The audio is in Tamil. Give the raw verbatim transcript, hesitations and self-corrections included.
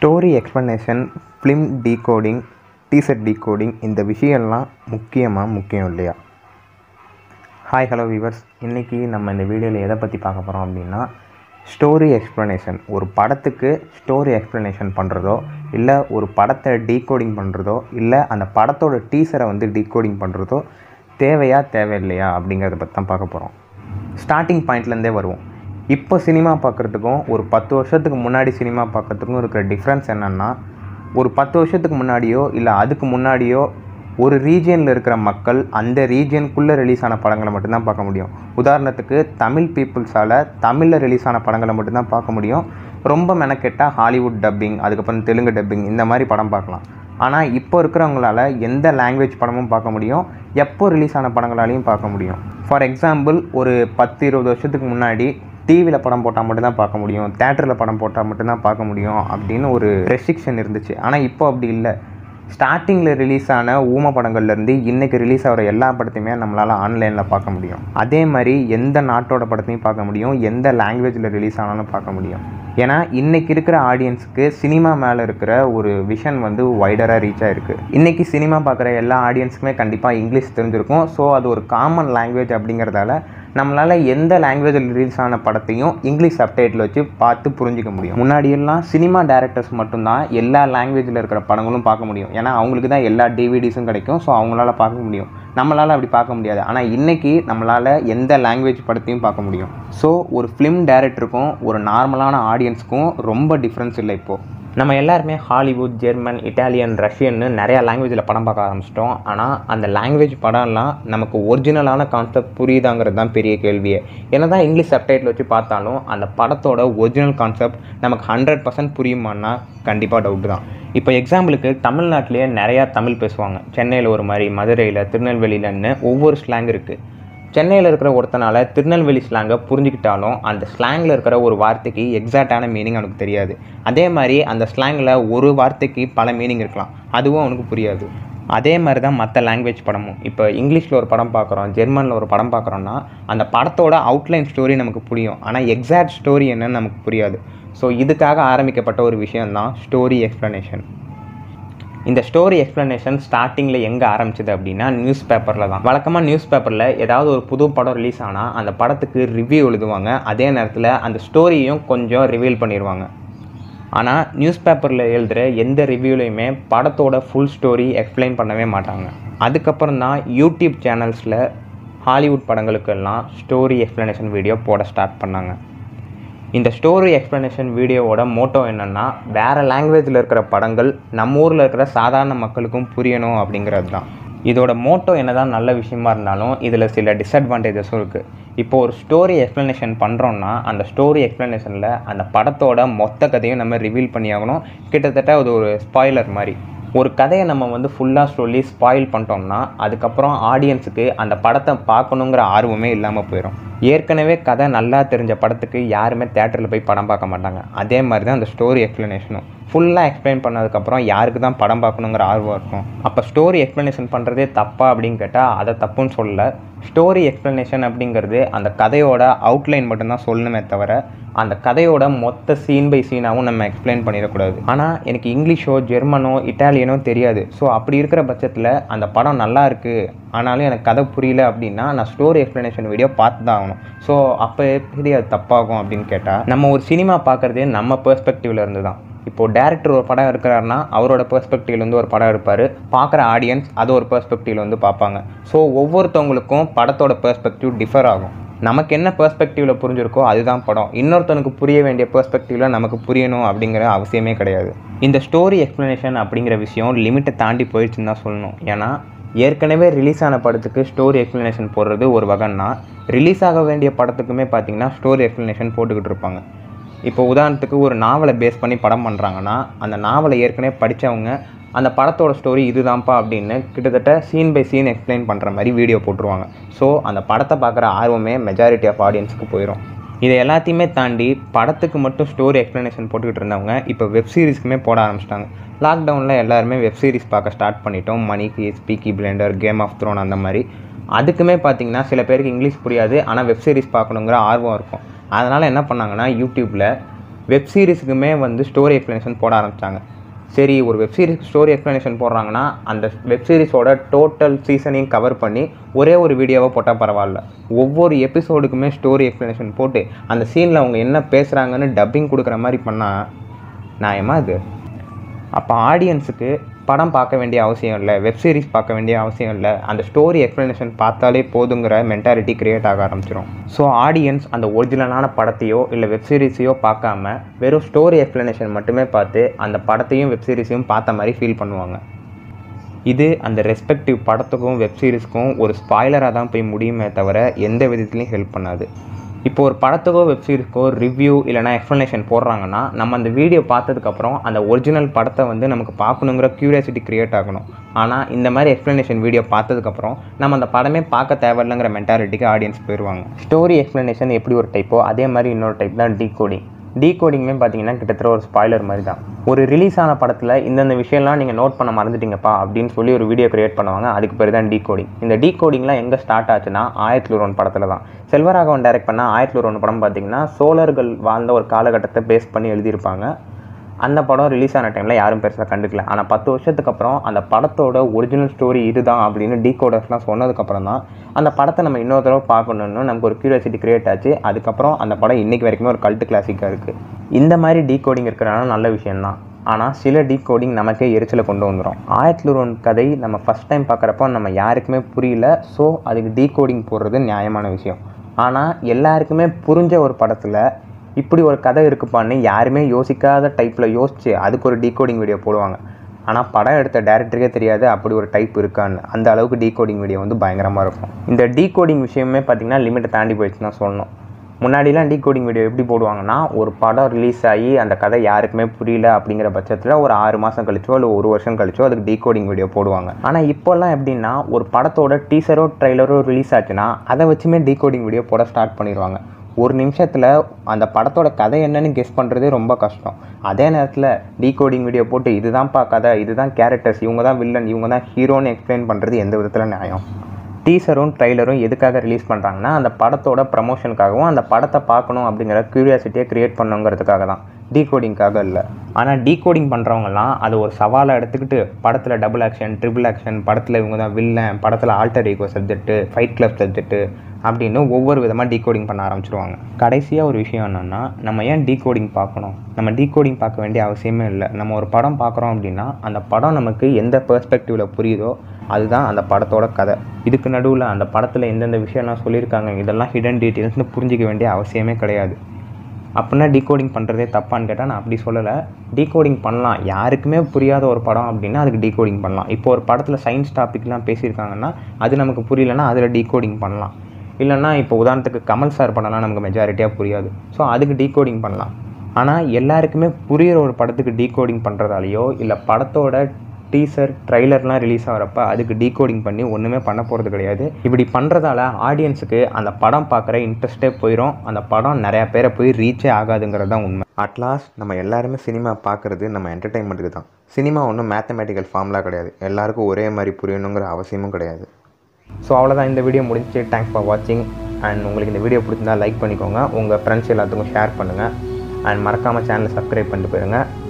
Story explanation, film decoding, teaser decoding இந்த விஷயம்லாம் முக்கியமாக முக்கியம் இல்லையா? ஹாய் ஹலோ வியூவர்ஸ், இன்றைக்கி நம்ம இந்த வீடியோவில் எதை பற்றி பார்க்க போகிறோம் அப்படின்னா, ஸ்டோரி எக்ஸ்ப்ளனேஷன். ஒரு படத்துக்கு ஸ்டோரி எக்ஸ்ப்ளனேஷன் பண்ணுறதோ, இல்லை ஒரு படத்தை டீகோடிங் பண்ணுறதோ, இல்லை அந்த படத்தோட டீசரை வந்து டீகோடிங் பண்ணுறதோ தேவையா தேவையில்லையா அப்படிங்கிறத பற்றி தான் பார்க்க போகிறோம். ஸ்டார்டிங் பாயிண்ட்லேருந்தே வருவோம். இப்போ சினிமா பார்க்குறதுக்கும் ஒரு பத்து வருஷத்துக்கு முன்னாடி சினிமா பார்க்குறதுக்கும் இருக்கிற டிஃப்ரென்ஸ் என்னென்னா, ஒரு பத்து வருஷத்துக்கு முன்னாடியோ இல்லை அதுக்கு முன்னாடியோ ஒரு ரீஜியனில் இருக்கிற மக்கள் அந்த ரீஜியனுக்குள்ளே ரிலீஸ் ஆன படங்களை மட்டும்தான் பார்க்க முடியும். உதாரணத்துக்கு தமிழ் பீப்புள்ஸால் தமிழில் ரிலீஸ் ஆன படங்களை மட்டும்தான் பார்க்க முடியும். ரொம்ப மெனக்கெட்டால் ஹாலிவுட் டப்பிங், அதுக்கப்புறம் தெலுங்கு டப்பிங் இந்த மாதிரி படம் பார்க்கலாம். ஆனால் இப்போ இருக்கிறவங்களால எந்த லாங்குவேஜ் படமும் பார்க்க முடியும், எப்போ ரிலீஸ் ஆன படங்களாலையும் பார்க்க முடியும். ஃபார் எக்ஸாம்பிள், ஒரு பத்து இருபது வருஷத்துக்கு முன்னாடி டிவியில் படம் போட்டால் மட்டும்தான் பார்க்க முடியும், தேட்டரில் படம் போட்டால் மட்டும்தான் பார்க்க முடியும் அப்படின்னு ஒரு ரெஸ்ட்ரிக்ஷன் இருந்துச்சு. ஆனால் இப்போ அப்படி இல்லை. ஸ்டார்டிங்கில் ரிலீஸ் ஆன ஊம படங்கள்லேருந்து இன்றைக்கி ரிலீஸ் ஆகிற எல்லா படத்தையுமே நம்மளால் ஆன்லைனில் பார்க்க முடியும். அதே மாதிரி எந்த நாட்டோட படத்தையும் பார்க்க முடியும், எந்த லாங்குவேஜில் ரிலீஸ் ஆனாலும் பார்க்க முடியும். ஏன்னா இன்றைக்கி இருக்கிற ஆடியன்ஸுக்கு சினிமா மேலே இருக்கிற ஒரு விஷன் வந்து வைடராக ரீச் ஆகிருக்கு. இன்றைக்கி சினிமா பார்க்குற எல்லா ஆடியன்ஸுக்குமே கண்டிப்பாக இங்கிலீஷ் தெரிஞ்சிருக்கும். ஸோ அது ஒரு காமன் லாங்குவேஜ் அப்படிங்கிறதால நம்மளால் எந்த லாங்குவேஜில் ரிலீஸ் ஆன படத்தையும் இங்கிலீஷ் சப்டைட்டில் வச்சு பார்த்து புரிஞ்சிக்க முடியும். முன்னாடியெல்லாம் சினிமா டைரக்டர்ஸ் மட்டும்தான் எல்லா லாங்குவேஜில் இருக்கிற படங்களும் பார்க்க முடியும். ஏன்னா அவங்களுக்கு தான் எல்லா டிவிடிஸும் கிடைக்கும். ஸோ அவங்களால பார்க்க முடியும். நம்மளால் அப்படி பார்க்க முடியாது. ஆனால் இன்றைக்கி நம்மளால் எந்த லாங்குவேஜ் படத்தையும் பார்க்க முடியும். ஸோ ஒரு ஃபிலிம் டைரக்டருக்கும் ஒரு நார்மலான ஆடியன்ஸுக்கும் ரொம்ப டிஃப்ரென்ஸ் இல்லை. இப்போது நம்ம எல்லாருமே ஹாலிவுட், ஜெர்மன், இட்டாலியன், ரஷ்யன்னு நிறையா லாங்குவேஜில் படம் பார்க்க ஆரம்பிச்சிட்டோம். ஆனால் அந்த லாங்குவேஜ் படம்லாம் நமக்கு ஒரிஜினலான கான்செப்ட் புரியுதாங்கிறது தான் பெரிய கேள்வியே. என்ன தான் இங்கிலீஷ் சப்டைட்டில் வச்சு பார்த்தாலும் அந்த படத்தோட ஒரிஜினல் கான்செப்ட் நமக்கு ஹண்ட்ரட் பர்சன்ட் புரியுமான்னா கண்டிப்பாக டவுட்டு தான். இப்போ எக்ஸாம்பிளுக்கு தமிழ்நாட்டிலேயே நிறையா தமிழ் பேசுவாங்க. சென்னையில் ஒரு மாதிரி, மதுரையில், திருநெல்வேலியிலன்னு ஒவ்வொரு ஸ்லாங் இருக்குது. சென்னையில் இருக்கிற ஒருத்தனால் திருநெல்வேலி ஸ்லாங்கை புரிஞ்சுக்கிட்டாலும் அந்த ஸ்லாங்கில் இருக்கிற ஒரு வார்த்தைக்கு எக்ஸாக்டான மீனிங் அவனுக்கு தெரியாது. அதே மாதிரி அந்த ஸ்லாங்கில் ஒரு வார்த்தைக்கு பல மீனிங் இருக்கலாம், அதுவும் அவனுக்கு புரியாது. அதே மாதிரி தான் மற்ற லாங்குவேஜ் படமும். இப்போ இங்கிலீஷில் ஒரு படம் பார்க்குறோம், ஜெர்மனில் ஒரு படம் பார்க்குறோன்னா அந்த படத்தோட அவுட்லைன் ஸ்டோரி நமக்கு புரியும். ஆனால் எக்ஸாக்ட் ஸ்டோரி என்னன்னு நமக்கு புரியாது. ஸோ இதுக்காக ஆரம்பிக்கப்பட்ட ஒரு விஷயந்தான் ஸ்டோரி எக்ஸ்ப்ளனேஷன். இந்த ஸ்டோரி எக்ஸ்ப்ளனேஷன் ஸ்டார்டிங்கில் எங்கே ஆரம்பிச்சது அப்படின்னா, நியூஸ் பேப்பரில் தான். வழக்கமாக நியூஸ் பேப்பரில் ஏதாவது ஒரு புது படம் ரிலீஸ் ஆனால் அந்த படத்துக்கு ரிவ்யூ எழுதுவாங்க. அதே நேரத்தில் அந்த ஸ்டோரியும் கொஞ்சம் ரிவீல் பண்ணிடுவாங்க. ஆனால் நியூஸ் பேப்பரில் எழுதுகிற எந்த ரிவ்யூலையுமே படத்தோட ஃபுல் ஸ்டோரி எக்ஸ்பிளைன் பண்ணவே மாட்டாங்க. அதுக்கப்புறம் தான் யூடியூப் சேனல்ஸில் ஹாலிவுட் படங்களுக்கெல்லாம் ஸ்டோரி எக்ஸ்ப்ளனேஷன் வீடியோ போட ஸ்டார்ட் பண்ணாங்க. இந்த ஸ்டோரி எக்ஸ்ப்ளனேஷன் வீடியோவோட மோட்டோ என்னென்னா, வேறு லாங்குவேஜில் இருக்கிற படங்கள் நம்ம ஊரில் இருக்கிற சாதாரண மக்களுக்கும் புரியணும் அப்படிங்கிறது தான். இதோட மோட்டோ என்ன தான் நல்ல விஷயமா இருந்தாலும் இதில் சில டிஸ்அட்வான்டேஜஸும் இருக்குது. இப்போது ஒரு ஸ்டோரி எக்ஸ்ப்ளனேஷன் பண்ணுறோன்னா அந்த ஸ்டோரி எக்ஸ்ப்ளனேஷனில் அந்த படத்தோட மொத்த கதையும் நம்ம ரிவீல் பண்ணியாகணும். கிட்டத்தட்ட அது ஒரு ஸ்பாய்லர் மாதிரி. ஒரு கதையை நம்ம வந்து ஃபுல்லாக சொல்லி ஸ்பாயில் பண்ணிட்டோம்னா அதுக்கப்புறம் ஆடியன்ஸுக்கு அந்த படத்தை பார்க்கணுங்கிற ஆர்வமே இல்லாமல் போயிடும். ஏற்கனவே கதை நல்லா தெரிஞ்ச படத்துக்கு யாருமே தேட்டரில் போய் படம் பார்க்க மாட்டாங்க. அதே மாதிரி தான் அந்த ஸ்டோரி எக்ஸ்ப்ளனேஷனும். ஃபுல்லாக எக்ஸ்பிளைன் பண்ணதுக்கப்புறம் யாருக்கு தான் படம் பார்க்கணுங்கிற ஆர்வம் இருக்கும். அப்போ ஸ்டோரி எக்ஸ்ப்ளனேஷன் பண்ணுறதே தப்பா அப்படின்னு கேட்டால் அதை தப்புன்னு சொல்லலை. ஸ்டோரி எக்ஸ்ப்ளனேஷன் அப்படிங்கிறது அந்த கதையோட அவுட்லைன் மட்டும்தான் சொல்லணுமே தவிர அந்த கதையோட மொத்த சீன் பை சீனாகவும் நம்ம எக்ஸ்பிளைன் பண்ணிடக்கூடாது. ஆனால் எனக்கு இங்கிலீஷோ, ஜெர்மனோ, இட்டாலியனோ தெரியாது. ஸோ அப்படி இருக்கிற பட்சத்தில் அந்த படம் நல்லா இருக்குது ஆனாலும் எனக்கு கதை புரியல அப்படின்னா நான் ஸ்டோரி எக்ஸ்ப்ளனேஷன் வீடியோ பார்த்து தான் ஆகணும். ஸோ அப்போ எப்படி அது தப்பாகும் அப்படின்னு கேட்டால், நம்ம ஒரு சினிமா பார்க்குறதே நம்ம பெர்ஸ்பெக்டிவ்ல இருந்து தான். இப்போது டேரக்டர் ஒரு படம் இருக்கிறாருன்னா அவரோட பெர்ஸ்பெக்டிவ்லேருந்து ஒரு படம் எடுப்பார். பார்க்குற ஆடியன்ஸ் அது ஒரு பெர்ஸ்பெக்டிவ்ல வந்து பார்ப்பாங்க. ஸோ ஒவ்வொருத்தவங்களுக்கும் படத்தோட பெர்ஸ்பெக்டிவ் டிஃபர் ஆகும். நமக்கு என்ன பெர்ஸ்பெக்டிவில் புரிஞ்சிருக்கோ அதுதான் படம். இன்னொருத்தனுக்கு புரிய வேண்டிய பெர்ஸ்பெக்டிவில் நமக்கு புரியணும் அப்படிங்கிற அவசியமே கிடையாது. இந்த ஸ்டோரி எக்ஸ்ப்ளனேஷன் அப்படிங்கிற விஷயம் லிமிட்டை தாண்டி போயிடுச்சுன்னு தான் சொல்லணும். ஏன்னா ஏற்கனவே ரிலீஸ் ஆன படத்துக்கு ஸ்டோரி எக்ஸ்ப்ளனேஷன் போடுறது ஒரு வகைன்னா, ரிலீஸ் ஆக வேண்டிய படத்துக்குமே பார்த்திங்கன்னா ஸ்டோரி எக்ஸ்ப்ளனேஷன் போட்டுக்கிட்டு இருப்பாங்க. இப்போ உதாரணத்துக்கு ஒரு நாவலை பேஸ் பண்ணி படம் பண்ணுறாங்கன்னா அந்த நாவலை ஏற்கனவே படித்தவங்க அந்த படத்தோட ஸ்டோரி இதுதான்ப்பா அப்படின்னு கிட்டத்தட்ட சீன் பை சீன் எக்ஸ்பிளைன் பண்ணுற மாதிரி வீடியோ போட்டுருவாங்க. ஸோ அந்த படத்தை பார்க்குற ஆர்வமே மெஜாரிட்டி ஆஃப் ஆடியன்ஸுக்கு போயிடும். இதை எல்லாத்தையுமே தாண்டி படத்துக்கு மட்டும் ஸ்டோரி எக்ஸ்ப்ளனேஷன் போட்டுக்கிட்டு இருந்தவங்க இப்போ வெப் சீரிஸ்க்குமே போட ஆரம்பிச்சிட்டாங்க. லாக்டவுனில் எல்லாருமே வெப் சீரிஸ் பார்க்க ஸ்டார்ட் பண்ணிட்டோம். Money Heist, Peaky Blinder, Game of Throne அந்த மாதிரி. அதுக்குமே பார்த்திங்கன்னா சில பேருக்கு இங்கிலீஷ் புரியாது, ஆனால் வெப் சீரிஸ் பார்க்கணுங்கிற ஆர்வம் இருக்கும். அதனால் என்ன பண்ணாங்கன்னா யூடியூப்பில் வெப் சீரிஸுக்குமே வந்து ஸ்டோரி எக்ஸ்ப்ளனேஷன் போட ஆரம்பித்தாங்க. சரி, ஒரு வெப் சீரிஸ்க்கு ஸ்டோரி எக்ஸ்ப்ளனேஷன் போடுறாங்கன்னா அந்த வெப் சீரிஸோட டோட்டல் சீசனையும் கவர் பண்ணி ஒரே ஒரு வீடியோவை போட்டால் பரவாயில்ல. ஒவ்வொரு எபிசோடுக்குமே ஸ்டோரி எக்ஸ்ப்ளனேஷன் போட்டு அந்த சீனில் அவங்க என்ன பேசுகிறாங்கன்னு டப்பிங் கொடுக்குற மாதிரி பண்ணால் நியாயமா இது? அப்போ ஆடியன்ஸுக்கு படம் பார்க்க வேண்டிய அவசியம் இல்லை, வெப் சீரிஸ் பார்க்க வேண்டிய அவசியம் இல்லை, அந்த ஸ்டோரி எக்ஸ்ப்ளனேஷன் பார்த்தாலே போதுங்கிற மென்டாலிட்டி க்ரியேட் ஆக ஆரம்பிச்சிடும். ஸோ ஆடியன்ஸ் அந்த ஒரிஜினலான படத்தையோ இல்லை வெப் சீரிஸையோ பார்க்காம வெறும் ஸ்டோரி எக்ஸ்ப்ளனேஷன் மட்டுமே பார்த்து அந்த படத்தையும் வெப் சீரிஸையும் பார்த்த மாதிரி ஃபீல் பண்ணுவாங்க. இது அந்த ரெஸ்பெக்டிவ் படத்துக்கும் வெப் சீரிஸ்க்கும் ஒரு ஸ்பாய்லராக தான் போய் முடியுமே தவிர எந்த விதத்துலையும் ஹெல்ப் பண்ணாது. இப்போ ஒரு படத்துக்கோ வெப் சீரிஸ்க்கோ ரிவ்யூ இல்லைனா எக்ஸ்ப்ளனேஷன் போடுறாங்கன்னா நம்ம அந்த வீடியோ பார்த்ததுக்கப்புறம் அந்த ஒரிஜினல் படத்தை வந்து நமக்கு பார்க்கணுங்கிற க்யூரியாசிட்டி க்ரியேட் ஆகணும். ஆனால் இந்த மாதிரி எக்ஸ்ப்ளனேஷன் வீடியோ பார்த்ததுக்கப்புறம் நம்ம அந்த படமே பார்க்க தேவையில்லைங்கிற மென்டாலிட்டிக்கு ஆடியன்ஸ் போயிடுவாங்க. ஸ்டோரி எக்ஸ்ப்ளனேஷன் எப்படி ஒரு டைப்போ அதே மாதிரி இன்னொரு டைப் தான் டீகோடிங். டீகோடிங்குமே பார்த்தீங்கன்னா கிட்டத்தட்ட ஒரு ஸ்பாய்லர் மாதிரி தான். ஒரு ரிலீஸ் ஆன படத்தில் இந்தந்த விஷயம்லாம் நீங்கள் நோட் பண்ண மறந்துட்டீங்கப்பா அப்படின்னு சொல்லி ஒரு வீடியோ கிரியேட் பண்ணுவாங்க. அதுக்கு பேர் தான் டீகோடிங். இந்த டீகோடிங்லாம் எங்கே ஸ்டார்ட் ஆச்சுன்னா ஆயிரத்தி ஒன்று படத்தில் தான். செல்வராகவன் டைரக்ட் பண்ண ஆயிரத்தி ஒன்று படம் பார்த்தீங்கன்னா சோழர்கள் வாழ்ந்த ஒரு காலகட்டத்தை பேஸ் பண்ணி எழுதியிருப்பாங்க. அந்த படம் ரிலீஸ் ஆன டைமில் யாரும் பெருசாக கண்டுக்கல. ஆனால் பத்து வருஷத்துக்கு அப்புறம் அந்த படத்தோட ஒரிஜினல் ஸ்டோரி இதுதான் அப்படின்னு டீகோடர்ஸ்லாம் சொன்னதுக்கப்புறம் தான் அந்த படத்தை நம்ம இன்னொரு தடவை பார்க்கணுன்னு நமக்கு ஒரு க்யூரியாசிட்டி க்ரியேட் ஆச்சு. அதுக்கப்புறம் அந்த படம் இன்றைக்கி வரைக்குமே ஒரு கல்ட்டு கிளாசிக்காக இருக்குது. இந்த மாதிரி டீகோடிங் இருக்கிறனால நல்ல விஷயந்தான். ஆனால் சில டீகோடிங் நமக்கே எரிச்சலை கொண்டு வந்துடும். ஆயிரத்தி ஒன்று கதை நம்ம ஃபஸ்ட் டைம் பார்க்குறப்போ நம்ம யாருக்குமே புரியல. ஸோ அதுக்கு டீகோடிங் போடுறது நியாயமான விஷயம். ஆனால் எல்லாருக்குமே புரிஞ்ச ஒரு படத்தில் இப்படி ஒரு கதை இருக்குப்பான்னு யாருமே யோசிக்காத டைப்பில் யோசித்து அதுக்கு ஒரு டீகோடிங் வீடியோ போடுவாங்க. ஆனால் படம் எடுத்த டேரக்டருக்கே தெரியாது அப்படி ஒரு டைப் இருக்கான்னு. அந்த அளவுக்கு டீகோடிங் வீடியோ வந்து பயங்கரமாக இருக்கும். இந்த டீகோடிங் விஷயமே பார்த்திங்கன்னா லிமிட்டை தாண்டி போயிடுச்சுன்னு தான் சொல்லணும். முன்னாடிலாம் டீகோடிங் வீடியோ எப்படி போடுவாங்கன்னா ஒரு படம் ரிலீஸ் ஆகி அந்த கதை யாருக்குமே புரியல அப்படிங்கிற பட்சத்தில் ஒரு ஆறு மாதம் கழிச்சோ இல்லை ஒரு வருஷம் கழிச்சோ அதுக்கு டீகோடிங் வீடியோ போடுவாங்க. ஆனால் இப்போல்லாம் எப்படின்னா ஒரு படத்தோட டீசரோ ட்ரெய்லரோ ரிலீஸ் ஆச்சுன்னா அதை வச்சுமே டீகோடிங் வீடியோ போட ஸ்டார்ட் பண்ணிடுவாங்க. ஒரு நிமிஷத்தில் அந்த படத்தோட கதை என்னன்னு கெஸ் பண்ணுறதே ரொம்ப கஷ்டம். அதே நேரத்தில் டீகோடிங் வீடியோ போட்டு இதுதான்ப்பா கதை, இதுதான் கேரக்டர்ஸ், இவங்க தான் வில்லன், இவங்க தான் ஹீரோன்னு எக்ஸ்பிளைன் பண்ணுறது எந்த விதத்தில் நியாயம்? டீசரும் ட்ரெய்லரும் எதுக்காக ரிலீஸ் பண்ணுறாங்கன்னா அந்த படத்தோட ப்ரமோஷனுக்காகவும் அந்த படத்தை பார்க்கணும் அப்படிங்கிற க்யூரியாசிட்டியை க்ரியேட் பண்ணுங்கிறதுக்காக தான், டீகோடிங்காக இல்லை. ஆனால் டீகோடிங் பண்ணுறவங்கலாம் அது ஒரு சவாலை எடுத்துக்கிட்டு படத்தில் டபுள் ஆக்ஷன், ட்ரிபிள் ஆக்ஷன், படத்தில் இவங்க தான் வில்லன், படத்தில் alter ego subject, fight club subject அப்படின்னு ஒவ்வொரு விதமாக டீகோடிங் பண்ண ஆரம்பிச்சிருவாங்க. கடைசியாக ஒரு விஷயம் என்னென்னா நம்ம ஏன் டீகோடிங் பார்க்கணும்? நம்ம டீகோடிங் பார்க்க வேண்டிய அவசியமே இல்லை. நம்ம ஒரு படம் பார்க்குறோம் அப்படின்னா அந்த படம் நமக்கு எந்த பெர்ஸ்பெக்டிவில் புரியுதோ அதுதான் அந்த படத்தோட கதை. இதுக்கு நடுவில் அந்த படத்தில் எந்தெந்த விஷயம்லாம் சொல்லியிருக்காங்க இதெல்லாம் ஹிடன் டீட்டெயில்ஸ்னு புரிஞ்சிக்க வேண்டிய அவசியமே கிடையாது. அப்படின்னா டீகோடிங் பண்ணுறதே தப்பான்னு கேட்டால் நான் அப்படி சொல்லலை. டீகோடிங் பண்ணலாம். யாருக்குமே புரியாத ஒரு படம் அப்படின்னா அதுக்கு டீகோடிங் பண்ணலாம். இப்போ ஒரு படத்தில் சயின்ஸ் டாபிக்லாம் பேசியிருக்காங்கன்னா அது நமக்கு புரியலன்னா அதில் டீகோடிங் பண்ணலாம். இல்லைன்னா இப்போ உதாரணத்துக்கு கமல் சார் படம்லாம் நமக்கு மெஜாரிட்டியாக புரியாது. ஸோ அதுக்கு டீகோடிங் பண்ணலாம். ஆனால் எல்லாருக்குமே புரிகிற ஒரு படத்துக்கு டீகோடிங் பண்ணுறதாலையோ இல்லை படத்தோட டீசர் ட்ரைலர்லாம் ரிலீஸ் ஆகிறப்ப அதுக்கு டீகோடிங் பண்ணி ஒன்றுமே பண்ண போகிறது கிடையாது. இப்படி பண்ணுறதால ஆடியன்ஸுக்கு அந்த படம் பார்க்குற இன்ட்ரெஸ்ட்டே போயிடும். அந்த படம் நிறையா பேரை போய் ரீச்சே ஆகாதுங்கிறது தான் உண்மை. அட்லாஸ்ட் நம்ம எல்லாருமே சினிமா பார்க்குறது நம்ம என்டர்டெயின்மெண்ட்டுக்கு தான். சினிமா ஒன்றும் மேத்தமெட்டிக்கல் ஃபார்முலா கிடையாது. எல்லாருக்கும் ஒரே மாதிரி புரியணுங்கிற அவசியமும் கிடையாது. ஸோ அவ்வளோதான், இந்த வீடியோ முடிஞ்சு. தேங்க்ஸ் ஃபார் வாட்சிங். அண்ட் உங்களுக்கு இந்த வீடியோ பிடிச்சிருந்தா லைக் பண்ணிக்கோங்க, உங்கள் ஃப்ரெண்ட்ஸ் எல்லாத்துக்கும் ஷேர் பண்ணுங்கள். அண்ட் மறக்காமல் சேனலை சப்ஸ்கிரைப் பண்ணிட்டு போயிருங்க.